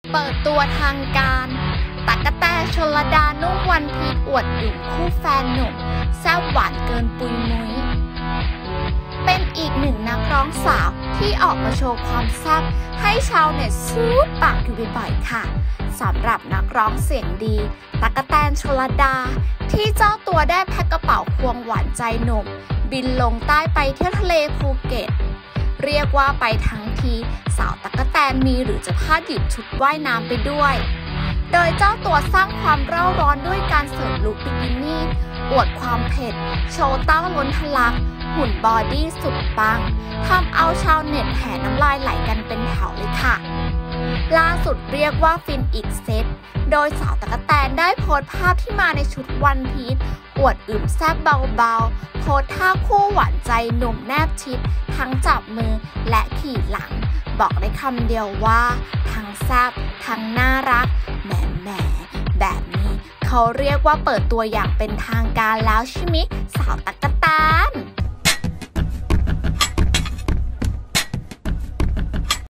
เปิดตัวทางการตั๊กแตน ชลดา นุ่มวันพีชอวดอึมคู่แฟนหนุ่มแซ่บหวานเกินปุยมุ้ยเป็นอีกหนึ่งนักร้องสาวที่ออกมาโชว์ความแซ่บให้ชาวเน็ตซูดปากอยู่บ่อยๆค่ะสำหรับนักร้องเสียงดีตั๊กแตน ชลดาที่เจ้าตัวได้แพ็คกระเป๋าควงหวานใจหนุ่มบินลงใต้ไปเที่ยวทะเลภูเก็ตเรียกว่าไปทั้งทีสาวตั๊กแตนมีหรือจะพลาดหยิบชุดว่ายน้ำไปด้วยโดยเจ้าตัวสร้างความเร่าร้อนด้วยการเสริมลุคบิกินี่อวดความเผ็ดโชว์เต้าล้นทะลักหุ่นบอดี้สุดปังทำเอาชาวเน็ตแห่น้ำลายไหลกันเป็นแถวเลยค่ะล่าสุดเรียกว่าฟินอีกเซตโดยสาวตั๊กแตนได้โพสต์ภาพที่มาในชุดวันพีชอวดอึมแซ่บเบาๆโพสท่าคู่หวานใจหนุ่มแนบชิดทั้งจับมือและขี่หลังบอกได้คำเดียวว่าทั้งแซ่บทั้งน่ารักแหมแบบนี้เขาเรียกว่าเปิดตัวอย่างเป็นทางการแล้วใช่ไหมสาวตั๊กแตน